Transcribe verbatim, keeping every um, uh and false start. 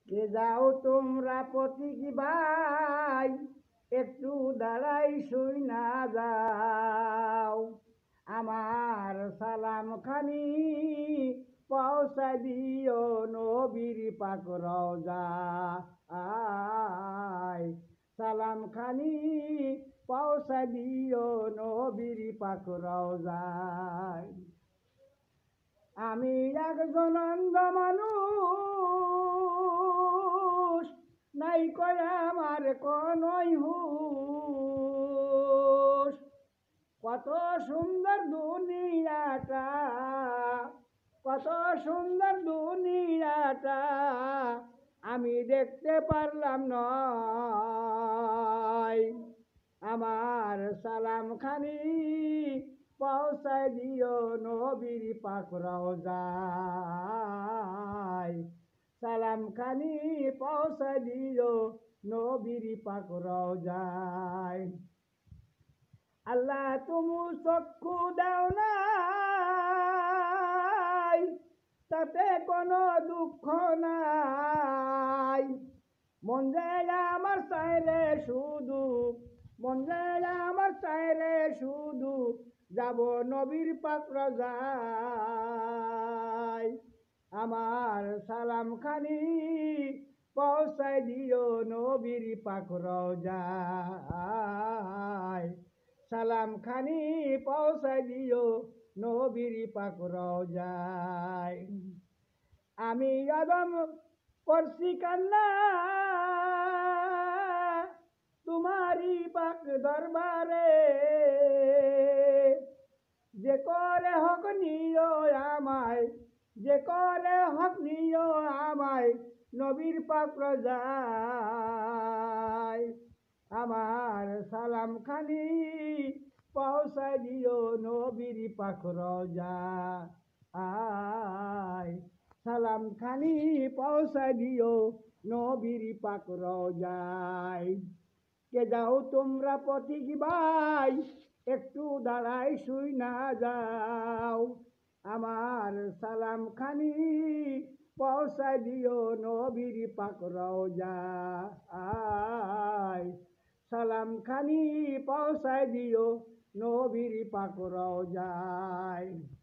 এ যাও তোমরা প্রতীকী ভাই, একটু দাঁড়াই শুই না যাও। আমার সালাম খানি পৌঁছা দিও নবীর পাক রওজায়। সালাম খানি পৌঁছা দিও নবীর পাক রওজায়। আমি একজন অন্ধ মানুষ, নাই কয় আমার কোনই হুশ। কত সুন্দর দুনিয়াটা, কত সুন্দর দুনিয়াটা আমি দেখতে পারলাম নয়। আমার সালাম খানি পৌঁছায় দিও নবীর পাক রওজায়। সালাম খানি পৌঁছায় দিও নবীর পাক রওজায়। আল্লাহ তুমি চক্ষু দাও নাই, তাতে কোনো দুঃখ নাই। মন যায় আমার চাইলে শুধু, মন যায় আমার চাইলে শুধু যাব নবীর পাক রওজায়। আমার সালাম খানি পৌঁছায় দিও নবীর পাক রওজায়। সালাম খানি পৌঁছায় দিও নবীর পাক রওজায়। আমি আদম করছি কান্না তোমারি পাক দরবারে, যে করে হক নিও আমায়, যে করে হক নিও আমায় নবীর পাক রওজায়। আমার সালাম খানি পৌঁছায় দিও নবীর পাক রওজায়। সালাম খানি পৌঁছায় দিও নবীর পাক রওজায়। কে যাও তোমরা প্রতীকী ভাই, একটু দাঁড়াই শুই না যাও। আমার সালাম খানি পৌঁছায় দিও নবীর পাক রওজায়। সালাম খানি পৌঁছায় দিও নবীর পাক রওজায়।